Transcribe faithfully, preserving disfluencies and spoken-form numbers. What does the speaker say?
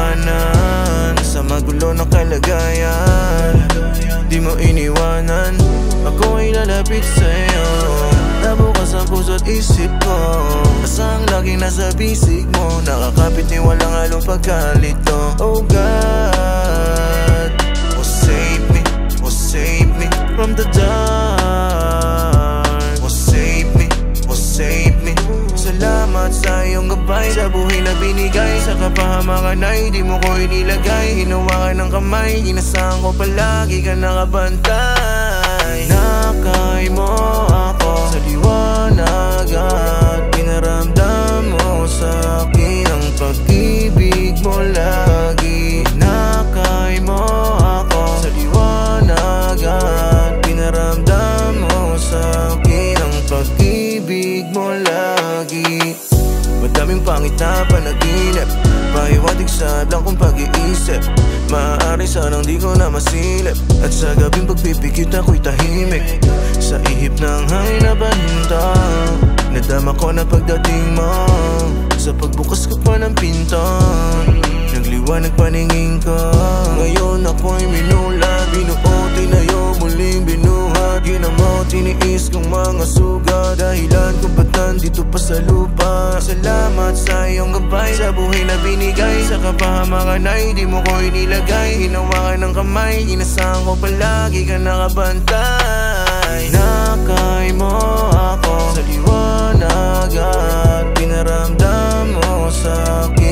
iwanan sa magulo ng kalagayan. Di mo iniwanan, ako ay lalapit sa'yo. Nabukas ang puso't isip ko, asang laging nasa bisig mo. Nakakapit ni walang halong pagkalito. Oh God, oh save me, oh save me from the dark. Oh save me, oh save me. Salamat sa iyong gabay, sa buhay na binigay. Sa kapahamakan ay di mo ko inilagay. Hinawakan ng kamay, inasahan ko palagi ka nakabantay. Nakay mo ako sa liwanag at pinaramdam mo sa akin ang pag-ibig mo lagi. Nakay mo ako sa liwanag at pinaramdam mo sa akin ang pag-ibig mo lagi. Madaming pangit na panaginip, pahiwatig sa blangkong pag-iisip. Maaari sanang di ko na masilip, at sa gabing pagpipikit ako'y tahimik. Sa ihip ng hangin na bantang, nadama ko na pagdating mo. Sa pagbukas ko pa ng pinto, nagliwanag paningin ko. Ngayon ako'y minula, binuot, tinayo, muling binuhat. Ginamot, tiniis kong mga sugat, dahilan kung ba't nandito pa sa lupa. Salamat sa iyong gabay, sa buhay na binigay. Sa kapahamakan ay di mo ko inilagay. Hinawakan ng kamay, inasahan ko palagi ka nakabantay. Nakay mo ako sa liwanag at pinaramdam mo sa akin